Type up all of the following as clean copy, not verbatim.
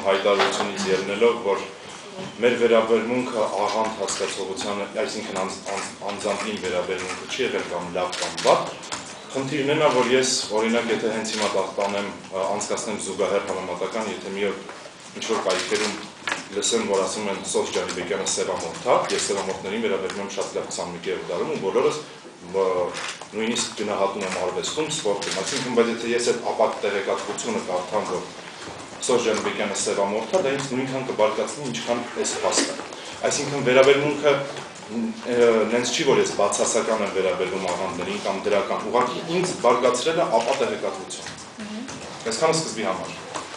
հայտարարությունից ելնելով, որ մեր վերաբերմունքը աղանդ հասկացողությանը, այսինքն անձանձին վերաբերմունքը չի եղել կամ լավ կամ վատ, խնդիրն նա, որ ես օրինակ եթե հենց հիմա տանեմ անցկացնեմ զուգահեռ համեմատական, եթե մի օր ինչ-որ կայքերում լսեմ, որ ասում են Սոս Ջանիբեկյանը սևամորթ է, ես սևամորթներին վերաբերվում եմ շատ լավ 21-րդ դարում ու բոլորս նույնիսկ գնահատում եմ արվեստում, սպորտում, այսինքն բայց եթե ես այդ ապակ տեղեկատվությունը կարդամ, որ Սոս Ջանիբեկյանը սևամորթ է, դա ինձ նույնքան կբարկացնի, ինչքան այս փաստը։ Այսինքն վերաբերմունքը նենց չի, որ ես բացասական եմ վերաբերվում աղանդներին կամ դրական, ուղղակի ինձ բարկացրել է ապա տեղեկատվություն։ Այսքանը սկզբի համար։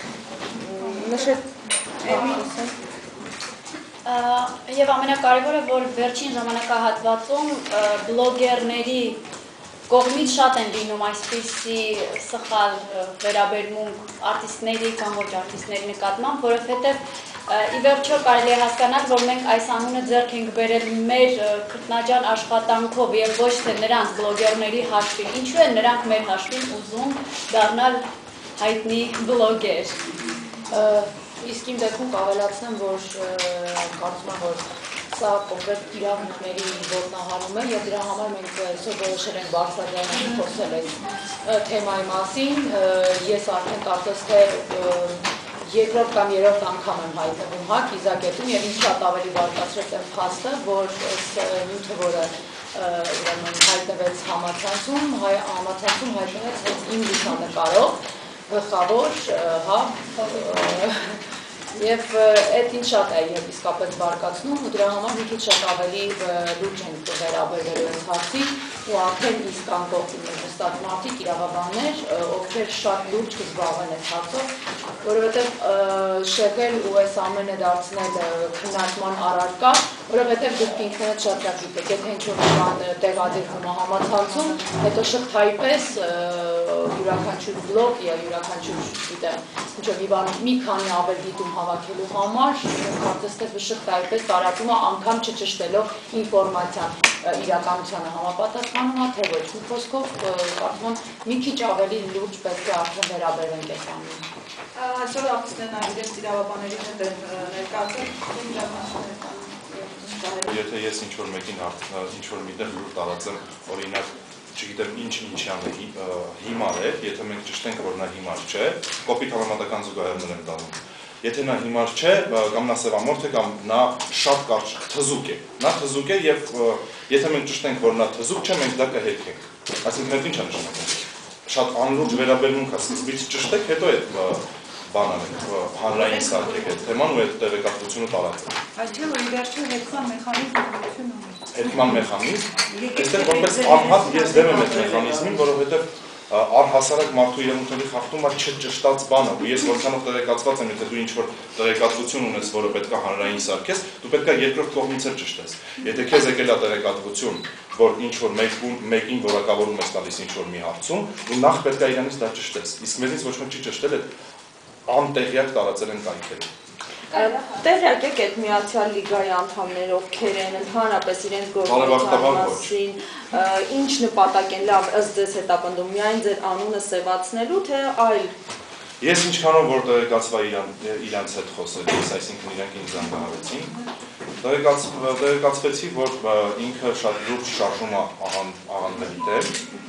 Եվ ամենակարևորը, որ վերջին ժամանակահատվածում բլոգերների կողմից շատ են լինում այսպիսի սխալ վերաբերմունք արտիստների կամ ոչ արտիստների նկատմամբ, որովհետև ի վերջո կարելի է հասկանալ, որ մենք այս անունը ձեռք ենք բերել մեր քրտնաջան աշխատանքով եւ ոչ թե նրանց բլոգերների հաշվին։ Ինչու են նրանք մեր հաշվին ուզում դառնալ հայտնի բլոգեր։ Իսկ իմ դեպքում կավելացնեմ, որ կարծում եմ, որ սա կոնկրետ իրավունքների ոտնահարում է եւ դրա համար մենք այսօր որոշել ենք բարձրաձայնային խոսել այս թեմայի մասին։ Ես արդեն կարծես թե երկրորդ կամ երրորդ անգամ եմ հայտնվում կիզակետում եւ ինձ շատ ավելի բարկացրեց այն փաստը, որ այս նյութը, որը հայտնվեց համացանցում հայտնվեց հենց իմ լուսանկարով, գլխավոր, եւ այդ ինչ շատ է եւ իսկապես բարկացնում ու դրա համար մի քիչ շատ ավելի լուրջ ենք վերաբերվելու այս հարցին ու արդեն իսկ անկողքին մեր հստակ մարդիկ իրավաբաններ, ովքեր շատ լուրջ կզբաղվեն այս հարցով, որովհետեւ շեղել ու այս ամենը դարձնել քննարկման առարկա, որովհետեւ դուք ինքներդ շատ լավ գիտեք, եթե ինչ-որ բան տեղադրվում է համացանցում, հետո շղթայի պես յուրաքանչյուր բլոգ եւ յուրաքանչյուր, գիտեմ, ինչ-որ մի բան մի քանի ավել դիտում հավաքելու համար, կարծես թե շղթայի պես տարածում է անգամ չճշտելով ինֆորմացիան իրականությանը համապատասխանում է, թե ոչ, մի խոսքով կարծում եմ մի քիչ ավելի լուրջ պետք է արդեն վերաբերենք այս ամենին։ Այսօր արտիստներն իրենց իրավաբանների հետ են ներկայացել, Եթե ես ինչ-որ մեկին ինչ-որ միտեղ լուր տարածեմ, օրինակ, չգիտեմ ինչ-ինչյան հիմար է, եթե մենք ճշտենք, որ նա հիմար չէ, կոպիտ համեմատական զուգահեռներ են տանում։ Եթե նա հիմար չէ, կամ նա սևամորթ է, կամ նա շատ կարճ թզուկ է։ Նա թզուկ է եւ եթե մենք ճշտենք, որ նա թզուկ չէ, մենք դա կհերքենք։ Այսինքն դա ինչ է նշանակում։ Շատ անլուրջ վերաբերմունք է, սկզբից ճշտեք, հետո այդ բանը հանրային սարքեք այդ թեման ու այդ տեղեկատվությունը տարածեք։ Այդ չէ, որ ի վերջո հերքման մեխանիզմ ունի։ Հերքման մեխանիզմ։ Այստեղ որպես անհատ ես դեմ եմ այդ մեխանիզմին, որովհետեւ առհասարակ մարդու իրավունքների խախտումը չճշտած բան է, ու ես որքանով տեղեկացված եմ, եթե դու ինչ-որ տեղեկատվություն ունես, որը պետք է հանրային սարքես, դու պետք է երկրորդ կողմից էլ ճշտես։ Եթե քեզ եկել է տեղեկատվություն, որ ինչ-որ մեկին որակավորում ես տալիս ինչ-որ մի հարցում, ու նախ պետք է իրանից դա ճշտես։ Իսկ մեզնից ոչ ոք չի ճշտել, այդ անտեղյակ տարածել են կայքերը։ Տեղյակ եք այդ Միացյալ Լիգայի անդամներ ովքեր են ընդհանրապես իրենց գործունեության մասին, ինչ նպատակ են լավ ըստ ձեզ հետապնդում, միայն ձեր անունը սևացնելու, թե այլ։ Ես ինչքանով որ տեղեկացվա իրանց հետ խոսելիս, այսինքն իրանք ինձ զանգահարեցին, տեղեկացվեցի, որ ինքը շատ լուրջ շարժում է աղանդների դեմ,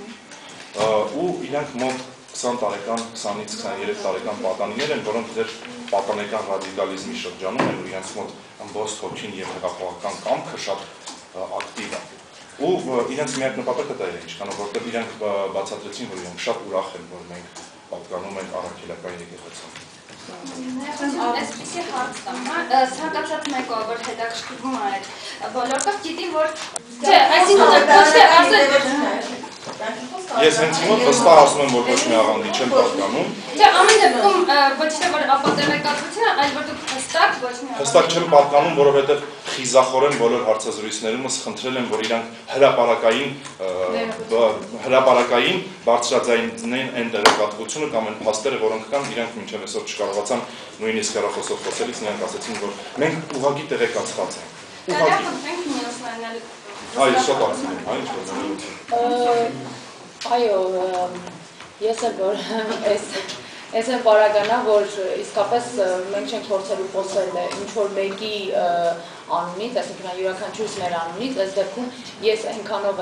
ու իրանք մոտ 20 տարեկան, 20-ից 23 տարեկան պատանիներ են, որոնք դեռ պատանեկան ռադիկալիզմի շրջանում են, ու իրենց մոտ ըմբոստ հոգին եւ հեղափոխական կամքը շատ ակտիվ է։ Ու իրենց միակ նպատակը դա էր, ինչքանով որտեղ իրենք բացատրեցին, որ իրենք շատ ուրախ են, որ մենք պատկանում ենք առաքելական եկեղեցուն։ Այսպիսի հարց տամ, ցանկացած մեկով, որ հետաքրքրվում է այդ ոլորտը, գիտի, որ չէ, այսինքն ոչ թե ասել Ես հենց հիմա վստահ ասում եմ, որ ոչ մի աղանդի չեմ պատկանում։ Չէ, ամեն դեպքում ոչ թե որ ապատեղեկատվությունը, այլ որ դուք հստակ ոչ մի հստակ չեմ պատկանում, որովհետև խիզախորեն բոլոր հարցազրույցներումս խնդրել եմ, որ իրանք հրապարակային բարձրաձայնեն այն տեղեկատվությունը կամ այն փաստերը, որոնք կան, իրանք մինչև այսօր չկարողացան նույնիսկ հեռախոսով խոսելիս, նրանք ասացին, որ մենք ուղղակի տեղեկացված ենք։ Այո, շատ արդեն եմ, այո, ես էլ որ այս Այս են պարագանա, որ իսկապես մենք չենք փորձելու խոսել ինչ-որ մեկի անունից, այսինքն յուրաքանչյուրս մեր անունից, այս դեպքում ես այնքանով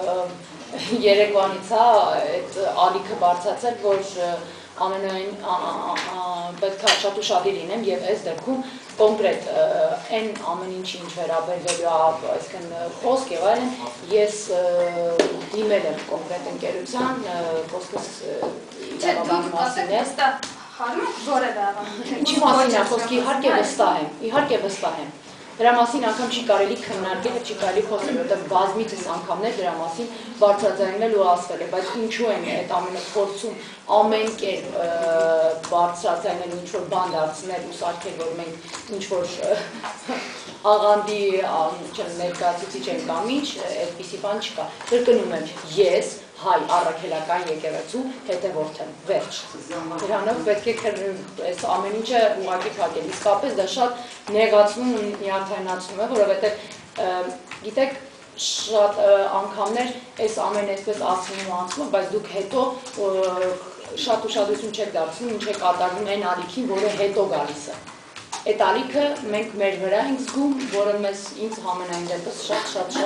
եմ երեկվանից այդ ալիքը բարձրացել, որ ամենայն պետք է շատ ուշադիր լինեմ եւ այս դեպքում կոնկրետ այն ամեն ինչի ինչ վերաբերվելու է, այսինքն խոսք եւ այլն, ես դիմել եմ կոնկրետ ընկերության, խոսքս իրավաբանի մասին է։ Հարում որևէ ավանդույթ։ Ինչի մասին է խոսքը, իհարկե վստահ եմ։ Դրա մասին անգամ չի կարելի քննարկել, չի կարելի խոսել, որտեղ բազմիցս անգամներ դրա մասին բարձրաձայնել ու ասվել է, բայց ինչու են այդ ամենը փորձում ամեն կերպ բարձրաձայնել ինչ-որ բան դարձնել ու սարքել, որ մենք ինչ-որ աղանդի ներկայացուցիչ ենք կամ ինչ, այդպիսի բան չկա։ Կրկնում եմ, ես հայ առաքելական եկեղեցու հետևորդ եմ, վերջ։ Դրանով պետք է այս ամեն ինչը ուղղակի փակել, իսկապես դա շատ նեղացնում ու նյարդայնացնում է, որովհետև գիտեք, շատ անգամներ այս ամեն այսպես ասվում ու անցնում, բայց դուք հետո շատ ուշադրություն չեք դարձնում, ինչ է կատարվում այն ալիքին, որը հետո գալիս է։ Այդ ալիքը մենք մեր վրա ենք զգում, որը ինձ համենայն դեպս շատ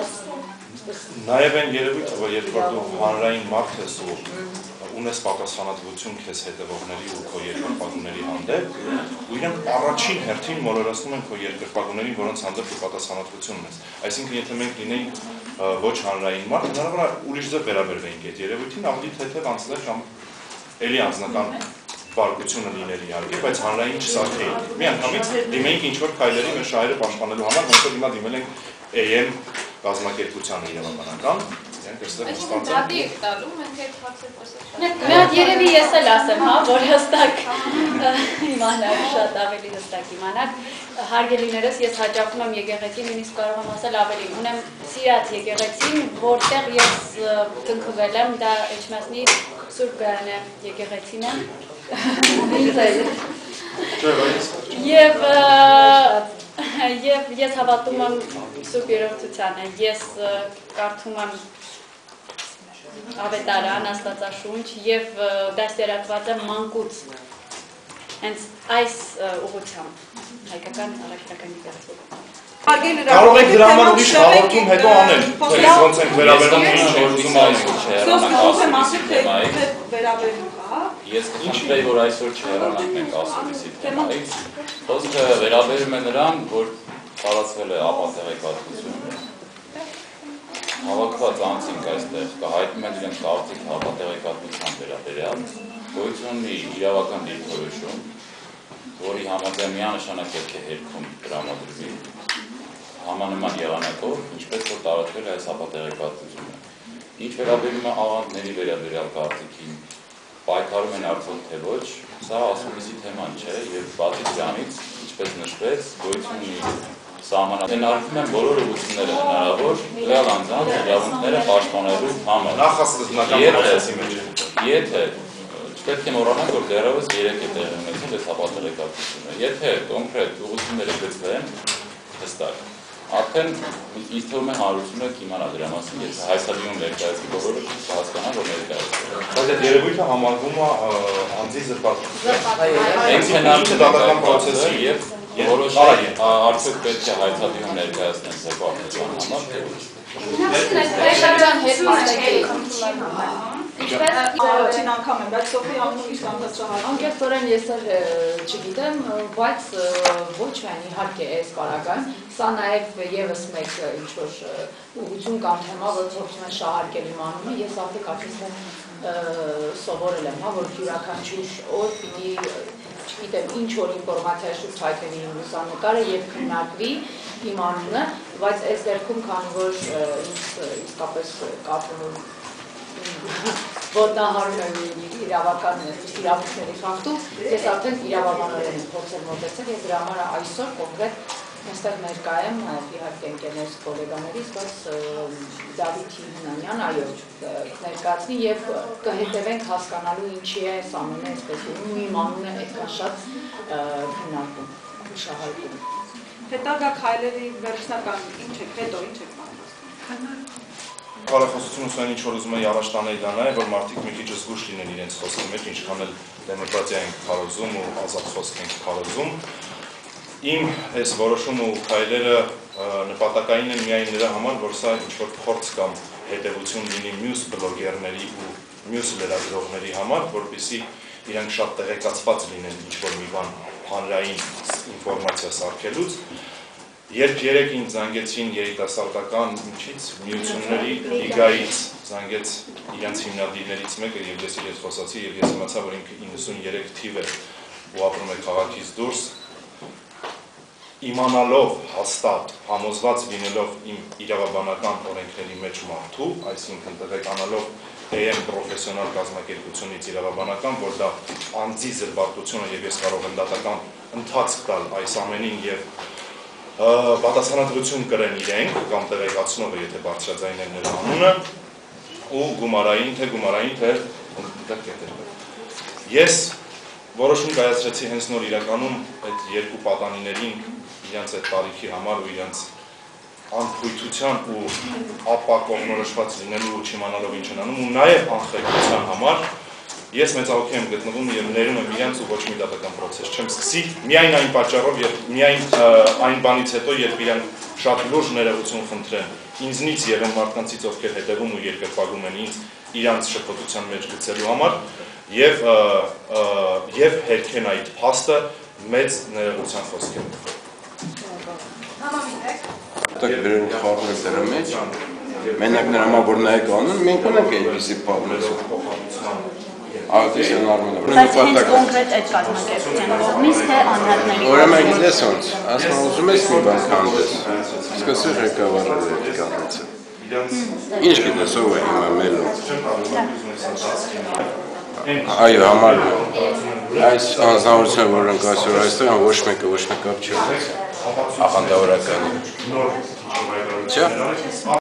Նաև այն երևույթը, որ երբ որ դու հանրային մարդ ես ու ունես պատասխանատվություն քեզ հետևողների ու քո երկրպագուների հանդեպ, ու իրենք առաջին հերթին մոլորացնում են քո երկրպագուներին, որոնց հանդեպ դու պատասխանատվություն ունես։ Այսինքն, եթե մենք լինեինք ոչ հանրային մարդ, հնարավոր է ուրիշ ձև վերաբերվեինք այդ երևույթին, ավելի թեթև անցնել կամ էլի անձնական բարգությունը լիներ իհարկե, բայց հանրային չսարքեինք։ Միանգամից դիմեինք ինչ-որ քայլերի մեր շահերը պաշտպանելու համար, ոնց որ հիմա դիմել ենք AM կազմակերպությանը իրավաբանական, իրենք այստեղ նստած են։ Մի հատ երևի ես էլ ասեմ, հա, որ հստակ իմանաք, շատ ավելի հստակ իմանաք։ Հարգելիներս, ես հաճախում եմ եկեղեցին, նույնիսկ կարող եմ ասել ավելի, ունեմ սիրած եկեղեցին, որտեղ ես տնքվել եմ, դա Էջմիածնի Սուրբ Գայանե եկեղեցին է։ Եվ ես հավատում եմ Սուրբ Երրորդությանը, ես կարդում եմ ավետարան, աստվածաշունչ և դաստիարակված եմ մանկուց հենց այս ուղղությամբ հայկական առաքելական եկեղեցու։ Կարող եք դրա համար ուրիշ հաղորդում հետո անել, թե ոնց ենք վերաբերվում ինչ ենք ուզում Ես կխնդրեի, որ այսօր չհեռանանք մենք ասուլիսի թեմայից։ Խոսքը վերաբերում է նրան, որ տարածվել է ապատեղեկատվություն։ Հավաքված անձինք այստեղ կհայտնում են իրենց կարծիք ապատեղեկատվության վերաբերյալ, գոյություն ունի իրավական դիրքորոշում, որի համաձայն միանշանակ պետք է հերքում տրամադրվի համանման եղանակով, ինչպես որ տարածվել է այս ապատեղեկատվությունը։ Ինչ վերաբերում է աղանդների վերաբերյալ կարծիքին, պայքարում են արդյոք թե ոչ, սա ասուլիսի թեման չէ եւ բացի դրանից, ինչպես նշվեց, գոյություն ունի սահմանափակում են բոլոր ուղղությունները հնարավոր ռեալ անձանց իրավունքները պաշտպանելու համար։ Նախասահմանական process-ի մեջ։ Եթե չպետք է մոռանանք, որ դեռևս 3 է տեղի ունեցել այս ապատեղեկատվությունը։ Եթե կոնկրետ ուղղությունները գծվեն հստակ, արդեն ինձ թվում է հանրությունը կիմանա դրա մասին, եթե հայաստանում ներկայացվի բոլորը կհասկանան, որ ներկայացվում է։ Բայց այդ երևույթը համարվում է անձի զրպարտություն։ Մենք հնարավոր դատական process-ի եւ որոշ արդյոք պետք է հայտարարում ներկայացնեն զրպարտության համար, թե ոչ։ Առաջին անգամ եմ, բայց Սոֆի անունով իշտ անդրադառնալու։ Անկեղծորեն ես էլ չգիտեմ, բայց ոչ միայն իհարկե այս պարագան, սա նաև եւս մեկ ինչ-որ ուղղություն կամ թեմա, որ փորձում են շահարկել իմ անունը, ես արդեն կարծես սովորել եմ, հա, որ յուրաքանչյուր օր պիտի, չգիտեմ, ինչ-որ ինֆորմացիա շուրջ հայտնվի իմ լուսանկարը եւ քննարկվի իմ անունը, բայց այս դեպքում, քանի որ իսկապես կարծում եմ որ դա հարում է իրավական իրավունքների խախտում, ես արդեն իրավաբանորեն եմ փորձել մոտեցել եւ դրա համար այսօր կոնկրետ այստեղ ներկա եմ իհարկե ընկերներս գոլեգաներից, բայց Դավիթ Հինանյան այո ներկայացնի եւ կհետեւենք հասկանալու ինչի է այս ամենը այսպես ու իմ անունը այդքան շատ քննարկում շահարկում։ Հետագա քայլերի վերջնական ինչ եք, հետո ինչ եք պատրաստում։ քարախոսությունը ուսման ինչ որ ուզում էի առաջ տանել դա նա է, որ մարդիկ մի քիչ զգուշ լինեն իրենց խոսքի մեջ, ինչքան էլ դեմոկրատիա են քարոզում ու ազատ խոսք են քարոզում։ Իմ այս որոշումը ու քայլերը նպատակային են միայն նրա համար, որ սա ինչ որ փորձ կամ հետևություն լինի մյուս բլոգերների ու մյուս լրագրողների համար, որպեսզի իրենք շատ տեղեկացված լինեն ինչ որ մի բան հանրային ինֆորմացիա սարքելուց։ Երբ երեկ ինձ զանգեցին երիտասարդական ինչից միությունների լիգայից զանգեց իրենց հիմնադիրներից մեկը եւ ես իրենց խոսացի եւ ես իմացա որ ինքը 93 թիվ է ու ապրում է քաղաքից դուրս իմանալով հաստատ համոզված լինելով իմ իրավաբանական օրենքների մեջ մարդու, այսինքն տեղեկանալով AM պրոֆեսիոնալ կազմակերպությունից իրավաբանական, որ դա անձի զրբարտություն է եւ ես կարող եմ դատական ընթացք տալ այս ամենին եւ պատասխանատվություն կրեն իրենք կամ տեղեկացնողը, եթե բարձրաձայնել նրա անունը ու գումարային թե ես որոշում կայացրեցի հենց նոր իրականում այդ երկու պատանիներին իրենց այդ տարիքի համար ու իրենց անփույթության ու ապա կողմնորոշված լինելու ու չիմանալով ինչ են անում ու նաև անխելքության համար ես մեծահոգի եմ գտնվում եւ ներում եմ իրենց ու ոչ մի դատական process չեմ սկսի միայն այն պատճառով եւ միայն այն բանից հետո երբ իրանք շատ լուրջ ներողություն խնդրեն ինձնից եւ այն մարդկանցից ովքեր հետևում ու երկրպագում են ինձ իրանց շփոթության մեջ գցելու համար եւ հերքեն այդ փաստը մեծ ներողության խոսքերով Так վերել խառնել դրա մեջ մենակ նրա համար որ նայեք անուն մենք ունենք այդպիսի պատմություն Արտիսյան Արմենը Բայց հենց կոնկրետ այդ կազմակերպության կողմից թե անհատների Ուրեմն գիտես ոնց ասում ուզում ես մի բան քանդես սկսի ղեկավարը կանեցը Ինչ գիտես ով է հիմա մելո Այո համար այս անձնավորությունը որ ենք այսօր այստեղ ոչ մեկը ոչ մի կապ չի ախանդավորական Չէ